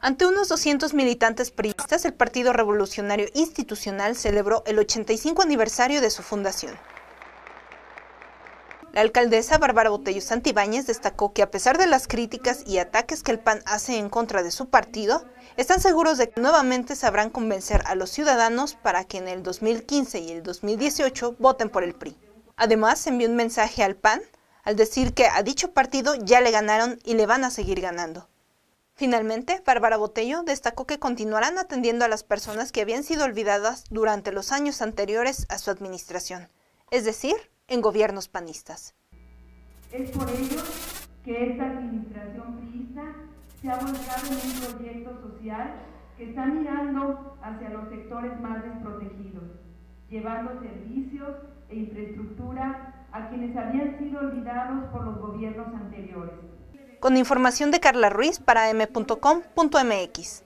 Ante unos 200 militantes priistas, el Partido Revolucionario Institucional celebró el 85 aniversario de su fundación. La alcaldesa Bárbara Botello Santibáñez destacó que a pesar de las críticas y ataques que el PAN hace en contra de su partido, están seguros de que nuevamente sabrán convencer a los ciudadanos para que en el 2015 y el 2018 voten por el PRI. Además, envió un mensaje al PAN al decir que a dicho partido ya le ganaron y le van a seguir ganando. Finalmente, Bárbara Botello destacó que continuarán atendiendo a las personas que habían sido olvidadas durante los años anteriores a su administración, es decir, en gobiernos panistas. Es por ello que esta administración priista se ha volcado en un proyecto social que está mirando hacia los sectores más desprotegidos, llevando servicios e infraestructura a quienes habían sido olvidados por los gobiernos anteriores. Con información de Carla Ruiz para m.com.mx.